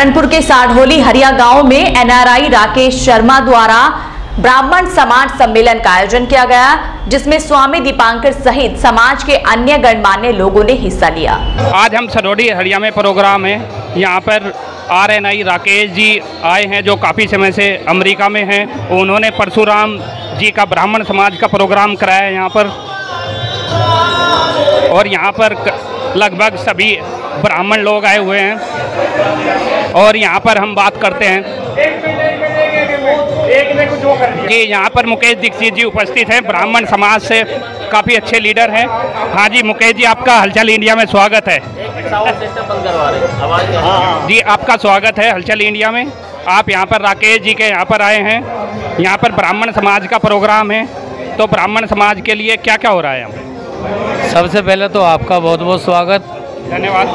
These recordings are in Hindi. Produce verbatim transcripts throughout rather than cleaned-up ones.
सहारनपुर के साढ़ोली हरिया गांव में एनआरआई राकेश शर्मा द्वारा ब्राह्मण समाज सम्मेलन का आयोजन किया गया, जिसमें स्वामी दीपांकर सहित समाज के अन्य गणमान्य लोगों ने हिस्सा लिया। आज हम साढ़ोली हरिया में प्रोग्राम है। यहाँ पर R N I Rakesh ji आए हैं, जो काफ़ी समय से अमेरिका में हैं। उन्होंने परशुराम जी का ब्राह्मण समाज का प्रोग्राम कराया है यहाँ पर, और यहाँ पर लगभग सभी ब्राह्मण लोग आए हुए हैं। और यहाँ पर हम बात करते हैं जी, यहाँ पर मुकेश दीक्षित जी उपस्थित हैं, ब्राह्मण समाज से काफ़ी अच्छे लीडर हैं। हाँ जी मुकेश जी, आपका हलचल इंडिया में स्वागत है। जी आपका स्वागत है हलचल इंडिया में। आप यहाँ पर राकेश जी के यहाँ पर आए हैं, यहाँ पर ब्राह्मण समाज का प्रोग्राम है, तो ब्राह्मण समाज के लिए क्या क्या हो रहा है? सबसे पहले तो आपका बहुत बहुत स्वागत, धन्यवाद।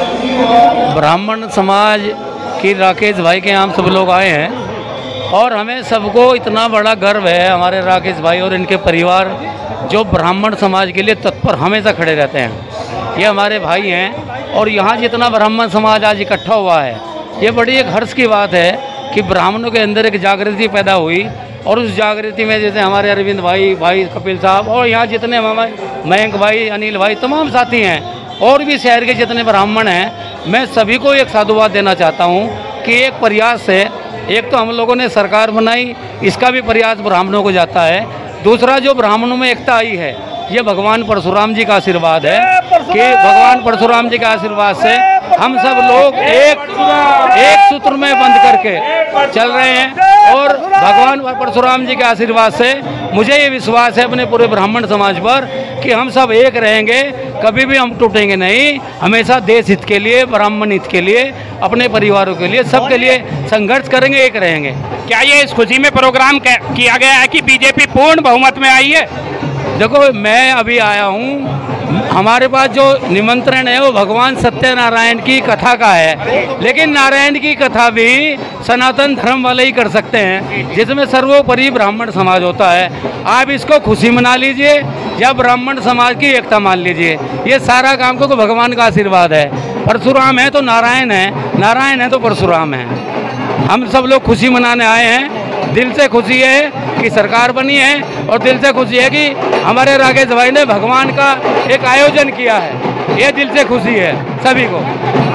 ब्राह्मण समाज की राकेश भाई के यहाँ सब लोग आए हैं, और हमें सबको इतना बड़ा गर्व है हमारे राकेश भाई और इनके परिवार, जो ब्राह्मण समाज के लिए तत्पर हमेशा खड़े रहते हैं। ये हमारे भाई हैं, और यहाँ जितना ब्राह्मण समाज आज इकट्ठा हुआ है, ये बड़ी एक हर्ष की बात है कि ब्राह्मणों के अंदर एक जागृति पैदा हुई, और उस जागृति में जैसे हमारे अरविंद भाई, भाई कपिल साहब, और यहाँ जितने हमारे मयंक भाई, अनिल भाई, तमाम साथी हैं, और भी शहर के जितने ब्राह्मण हैं, मैं सभी को एक साधुवाद देना चाहता हूँ कि एक प्रयास से, एक तो हम लोगों ने सरकार बनाई, इसका भी प्रयास ब्राह्मणों को जाता है। दूसरा, जो ब्राह्मणों में एकता आई है, ये भगवान परशुराम जी का आशीर्वाद है कि भगवान परशुराम जी के आशीर्वाद से हम सब लोग एक एक सूत्र में बंध करके चल रहे हैं, और भगवान परशुराम जी के आशीर्वाद से मुझे ये विश्वास है अपने पूरे ब्राह्मण समाज पर कि हम सब एक रहेंगे, कभी भी हम टूटेंगे नहीं। हमेशा देश हित के लिए, ब्राह्मण हित के लिए, अपने परिवारों के लिए, सबके लिए संघर्ष करेंगे, एक रहेंगे। क्या ये इस खुशी में प्रोग्राम किया गया है कि बीजेपी पूर्ण बहुमत में आई है? देखो, मैं अभी आया हूँ, हमारे पास जो निमंत्रण है वो भगवान सत्यनारायण की कथा का है, लेकिन नारायण की कथा भी सनातन धर्म वाले ही कर सकते हैं, जिसमें सर्वोपरि ब्राह्मण समाज होता है। आप इसको खुशी मना लीजिए या ब्राह्मण समाज की एकता मान लीजिए, ये सारा काम को भगवान का आशीर्वाद है। परशुराम है तो नारायण है, नारायण है तो परशुराम है। हम सब लोग खुशी मनाने आए हैं। दिल से खुशी है कि सरकार बनी है, और दिल से खुशी है कि हमारे राकेश भाई ने भगवान का एक आयोजन किया है। ये दिल से खुशी है सभी को।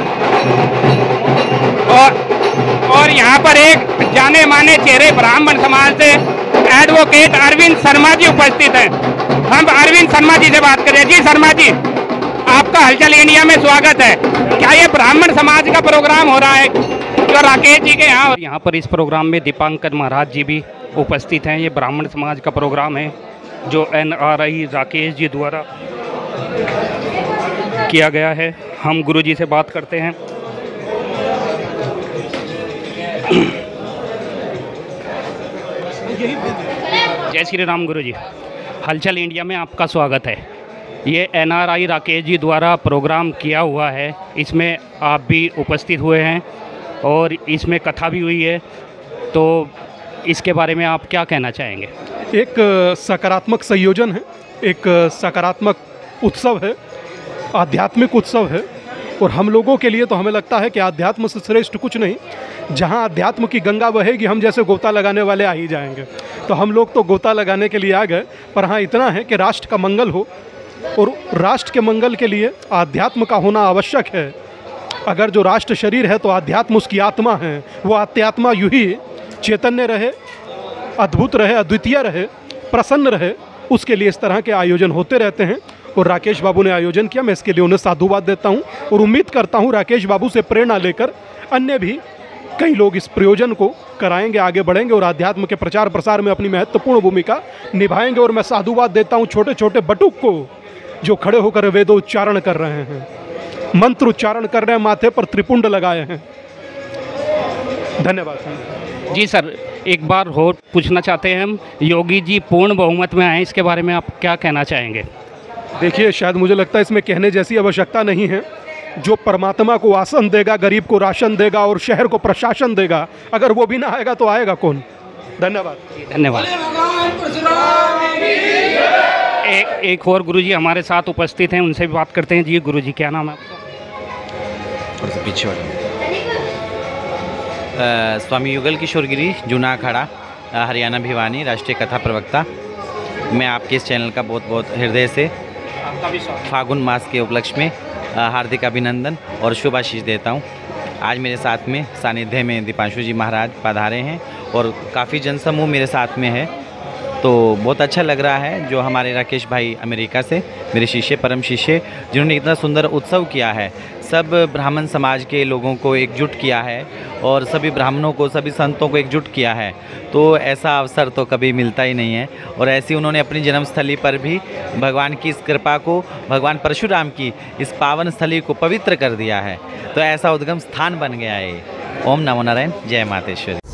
और और यहाँ पर एक जाने माने चेहरे ब्राह्मण समाज से एडवोकेट अरविंद शर्मा जी उपस्थित हैं। हम अरविंद शर्मा जी से बात करें। जी शर्मा जी, आपका हलचल इंडिया में स्वागत है। क्या ये ब्राह्मण समाज का प्रोग्राम हो रहा है जो राकेश जी के यहाँ? यहाँ पर इस प्रोग्राम में दीपांकर महाराज जी भी उपस्थित हैं। ये ब्राह्मण समाज का प्रोग्राम है जो N R I Rakesh ji द्वारा किया गया है। हम गुरु जी से बात करते हैं। जय श्री राम गुरु जी, हलचल इंडिया में आपका स्वागत है। ये N R I Rakesh ji द्वारा प्रोग्राम किया हुआ है, इसमें आप भी उपस्थित हुए हैं, और इसमें कथा भी हुई है, तो इसके बारे में आप क्या कहना चाहेंगे? एक सकारात्मक संयोजन है, एक सकारात्मक उत्सव है, आध्यात्मिक उत्सव है, और हम लोगों के लिए तो हमें लगता है कि आध्यात्म से श्रेष्ठ कुछ नहीं। जहाँ अध्यात्म की गंगा बहेगी, हम जैसे गोता लगाने वाले आ ही जाएंगे। तो हम लोग तो गोता लगाने के लिए आ गए, पर हाँ इतना है कि राष्ट्र का मंगल हो, और राष्ट्र के मंगल के लिए आध्यात्म का होना आवश्यक है। अगर जो राष्ट्र शरीर है तो आध्यात्म उसकी आत्मा है, वो आत्यात्मा यूँ ही चैतन्य रहे, अद्भुत रहे, अद्वितीय रहे, प्रसन्न रहे, उसके लिए इस तरह के आयोजन होते रहते हैं। और राकेश बाबू ने आयोजन किया, मैं इसके लिए उन्हें साधुवाद देता हूं, और उम्मीद करता हूं राकेश बाबू से प्रेरणा लेकर अन्य भी कई लोग इस प्रयोजन को कराएंगे, आगे बढ़ेंगे, और आध्यात्म के प्रचार प्रसार में अपनी महत्वपूर्ण भूमिका निभाएंगे। और मैं साधुवाद देता हूँ छोटे छोटे बटुक को, जो खड़े होकर वेदोच्चारण कर रहे हैं, मंत्र उच्चारण कर रहे हैं, माथे पर त्रिपुंड लगाए हैं। धन्यवाद जी सर। एक बार और पूछना चाहते हैं हम, योगी जी पूर्ण बहुमत में आए, इसके बारे में आप क्या कहना चाहेंगे? देखिए, शायद मुझे लगता है इसमें कहने जैसी आवश्यकता नहीं है। जो परमात्मा को आसन देगा, गरीब को राशन देगा, और शहर को प्रशासन देगा, अगर वो भी ना आएगा तो आएगा कौन? धन्यवाद। धन्यवाद। एक एक और गुरुजी हमारे साथ उपस्थित हैं, उनसे भी बात करते हैं। जी गुरुजी, क्या नाम है आपका? पीछे वाले अ, स्वामी युगल किशोर गिरी, जूना अखाड़ा, अ, हरियाणा भिवानी, राष्ट्रीय कथा प्रवक्ता। मैं आपके इस चैनल का बहुत बहुत हृदय से फागुन मास के उपलक्ष्य में अ, हार्दिक अभिनंदन और शुभ आशीष देता हूँ। आज मेरे साथ में सानिध्य में दीपांशु जी महाराज पधारे हैं और काफ़ी जनसमूह मेरे साथ में है, तो बहुत अच्छा लग रहा है। जो हमारे राकेश भाई अमेरिका से, मेरे शिष्य, परम शिष्य, जिन्होंने इतना सुंदर उत्सव किया है, सब ब्राह्मण समाज के लोगों को एकजुट किया है और सभी ब्राह्मणों को, सभी संतों को एकजुट किया है, तो ऐसा अवसर तो कभी मिलता ही नहीं है। और ऐसी उन्होंने अपनी जन्मस्थली पर भी भगवान की इस कृपा को, भगवान परशुराम की इस पावन स्थली को पवित्र कर दिया है, तो ऐसा उद्गम स्थान बन गया है। ओम नमो नारायण, जय मातेश्वरी।